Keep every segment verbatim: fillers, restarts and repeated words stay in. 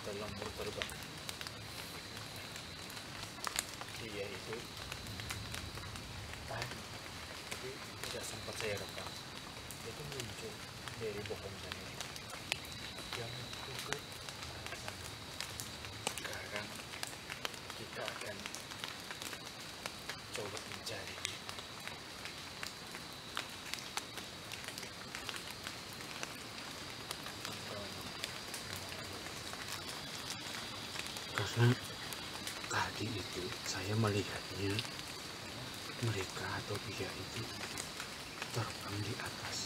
ada lemur terbang. Iya itu tadi, tapi tidak sempat saya rekam. Itu muncul dari pohon sana yang ke arah sana. Sekarang kita akan coba mencari. Karena tadi itu saya melihatnya mereka atau dia itu terbang di atas.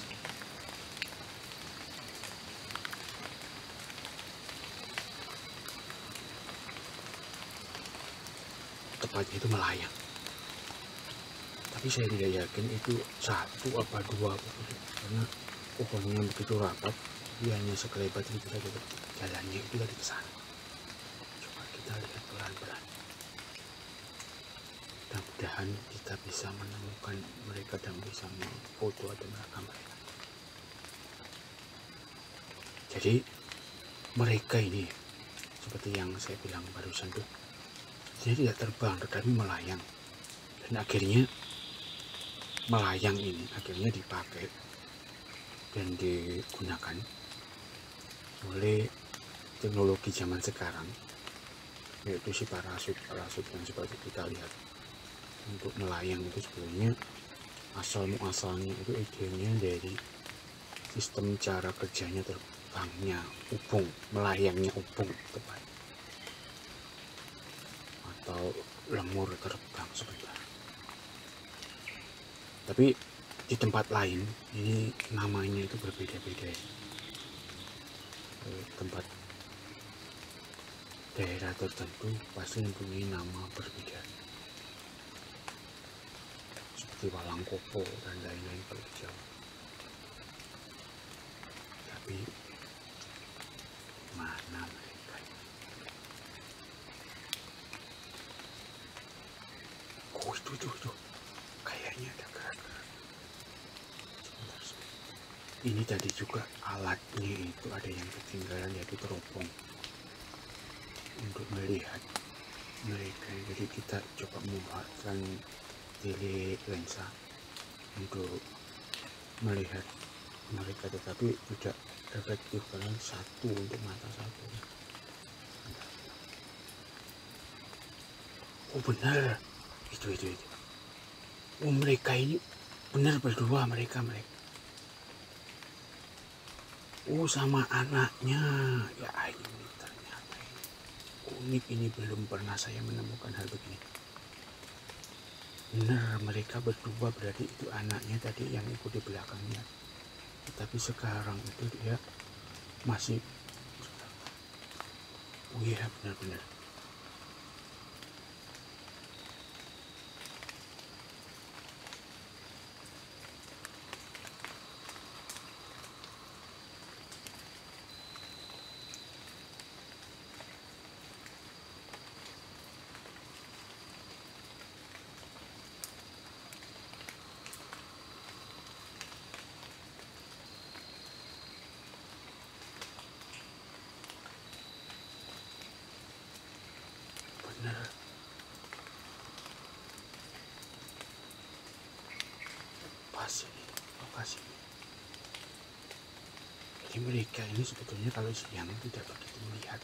Tepatnya itu melayang. Tapi saya tidak yakin itu satu apa dua begitu, karena pohonnya begitu rapat, dia hanya sekelebat itu saja jalannya itu dari ke sana. Coba kita lihat pelan-pelan. Mudah-mudahan kita bisa menemukan mereka dan bisa memfoto atau merekam mereka. Jadi mereka ini seperti yang saya bilang barusan tuh, dia tidak terbang tetapi melayang, dan akhirnya melayang ini akhirnya dipakai dan digunakan oleh teknologi zaman sekarang, yaitu si parasut parasut yang seperti kita lihat. Untuk melayang itu sebenarnya asal muasalnya itu idenya dari sistem cara kerjanya terbangnya ubung, melayangnya ubung tepat, atau lemur terbang sebentar. Tapi di tempat lain ini namanya itu berbeda-beda. Tempat daerah tertentu pasti mempunyai nama berbeda, seperti Walangkopo dan lain-lain kalau di Jawa. Tapi mana mereka? Oh itu itu itu kayaknya ada gerak-gerak. Sebentar, sebentar. Ini tadi juga alatnya itu ada yang ketinggalan, yaitu teropong untuk melihat mereka. Jadi kita coba memanfaatkan tele lensa untuk melihat mereka, tetapi tidak efektif karena satu untuk mata satu. Oh benar, itu itu itu. Oh mereka ini benar berdua, mereka mereka. Oh sama anaknya. Ya ini ternyata ini unik, ini belum pernah saya menemukan hal begini. Benar, mereka berdua, berarti itu anaknya tadi yang ikut di belakangnya. Tapi sekarang itu dia masih, oh iya benar-benar. Benar. Pas ini, lokasi ini. Jadi mereka ini sebetulnya kalau siang tidak begitu melihat.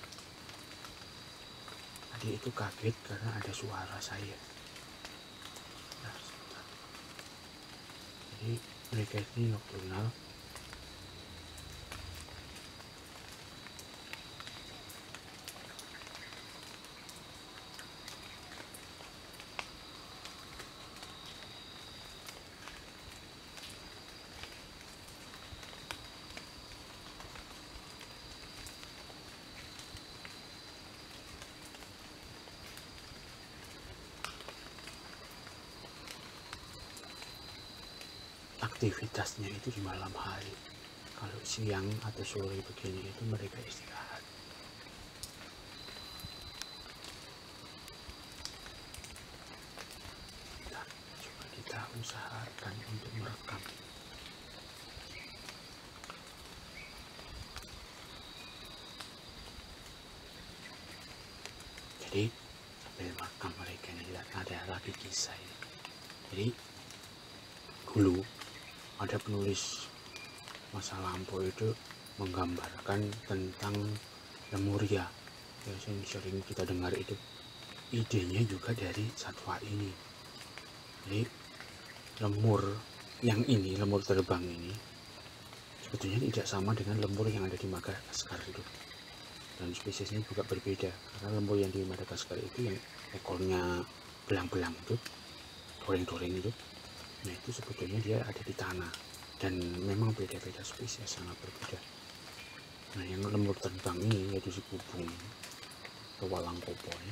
Tadi itu kaget karena ada suara saya. Nah, sebentar. Jadi mereka ini nokturnal. Aktivitasnya itu di malam hari. Kalau siang atau sore begini itu mereka istirahat. Nah, coba kita usahakan untuk merekam. sambil merekam mereka ini. Lihat, ada lagi kisah ini. Jadi dulu ada penulis masa lampau itu menggambarkan tentang Lemuria ya, yang sering kita dengar itu. Idenya juga dari satwa ini. Jadi lemur yang ini, lemur terbang ini sebetulnya tidak sama dengan lemur yang ada di Madagaskar itu, dan spesiesnya juga berbeda. Karena lemur yang di Madagaskar itu yang ekornya belang-belang itu, doreng-doreng itu, nah itu sebetulnya dia ada di tanah, dan memang beda-beda spesies, sangat berbeda. Nah yang lemur terbang ini yaitu si Bubung atau walang kopo ya,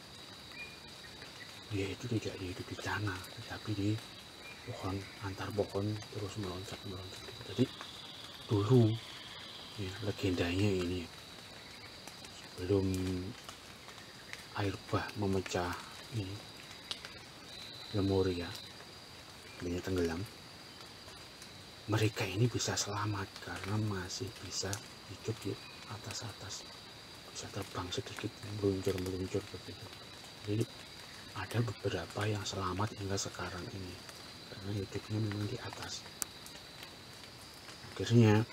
dia itu tidak hidup di tanah tetapi di pohon, antar pohon terus meloncat meloncat gitu. Jadi dulu ya, legendanya ini sebelum air bah memecah ini Lemuria banyak tenggelam, mereka ini bisa selamat karena masih bisa hidup di atas-atas, bisa terbang sedikit, meluncur-meluncur begitu. Jadi ada beberapa yang selamat hingga sekarang ini karena hidupnya memang di atas. Akhirnya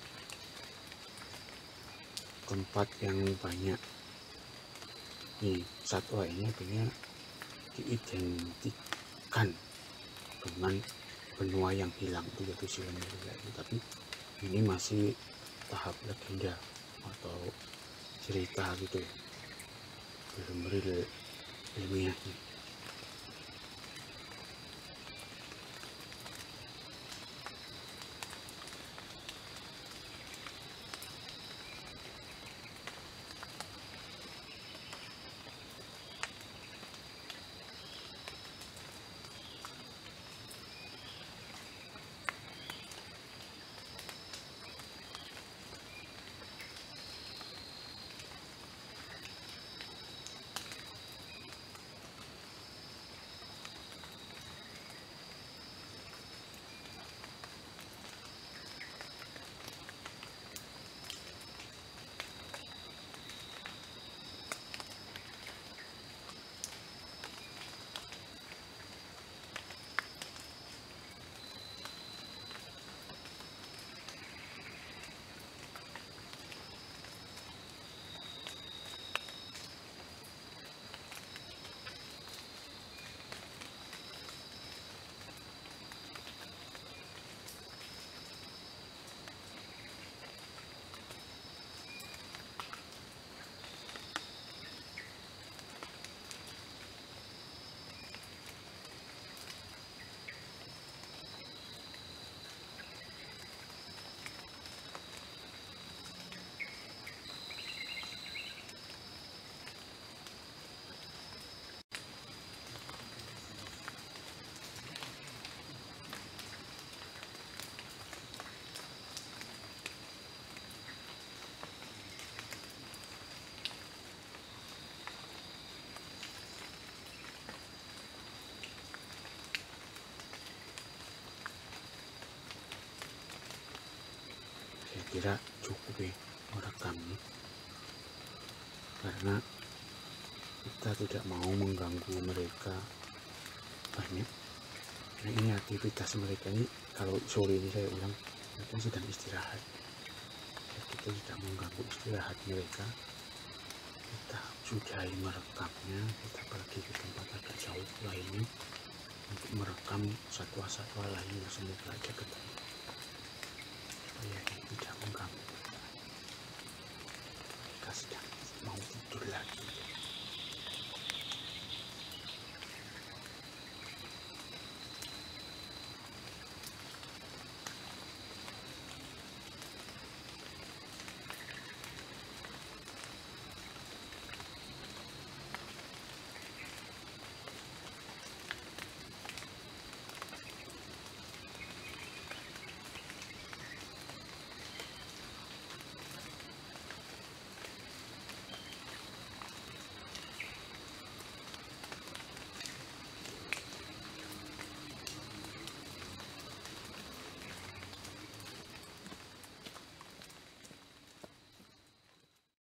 tempat yang banyak nih satwa ini akhirnya diidentikan dengan benua yang hilang itu yaitu si Lemuria. Tapi ini masih tahap legenda atau cerita gitu ya, belum real ilmiahnya. Saya kira cukup ya merekamnya, karena kita tidak mau mengganggu mereka banyak. Nah ini aktivitas mereka ini, kalau sore ini saya ulang, mereka sedang istirahat. Kita tidak mengganggu istirahat mereka, kita sudahi merekamnya, kita pergi ke tempat agak jauh lainnya untuk merekam satwa-satwa lainnya. Semoga aja ketemu.